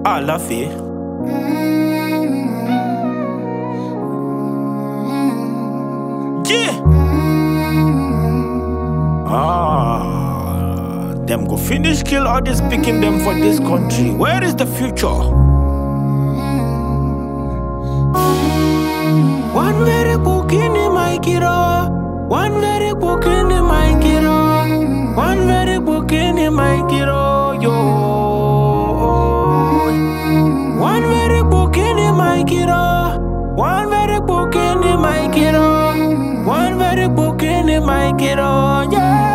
Laffy. Yeah. Them go finish kill all this picking them for this country. Where is the future? One very book in my kiro. One very book in my kiro. One very book in my kiro. Yo. One very book in my kiro. One very book in my kiro. One very book in my kiro. Yeah.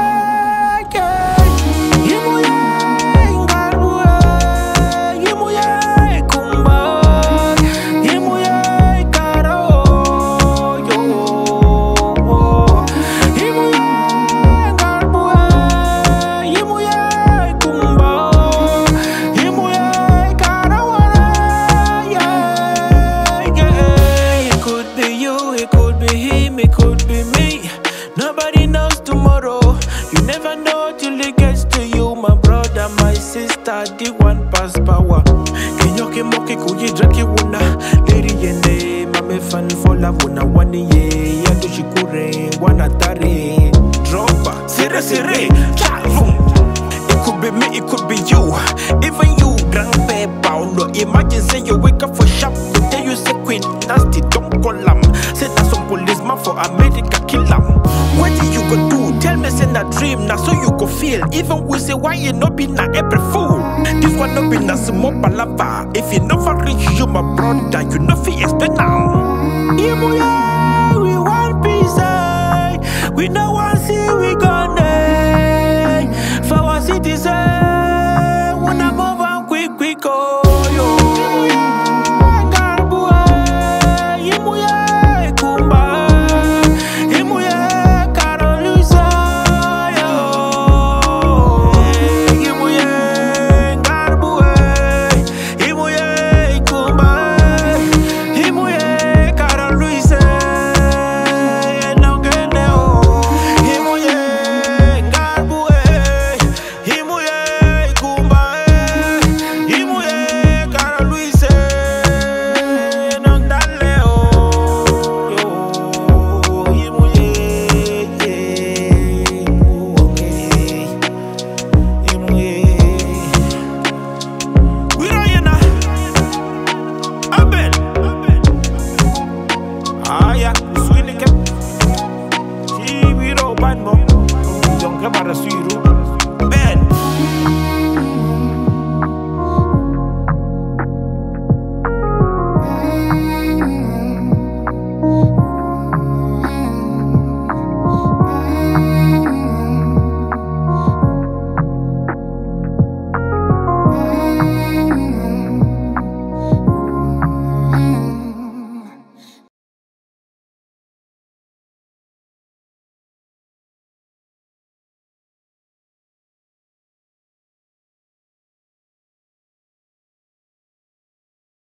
Nobody knows tomorrow. You never know till it gets to you. My brother, my sister, the one pass power. Kenyoke moke kuyi draki wuna. Lady yende, mame fan for love wuna wani ye. Yatu shikure, wana tare. Dropa, sire sire, chalvum. It could be me, it could be you. Even you, grandpa Paulo. Imagine say you wake up for sharp. Today you say queen nasty, don't call them. Say that some policeman for America kill them. What you go do? Tell me say na dream, na so you go feel. Even we say why you no be na April fool. This one no be na small palava. If you never reach you my brother, you no fit explain now. We want peace, we no want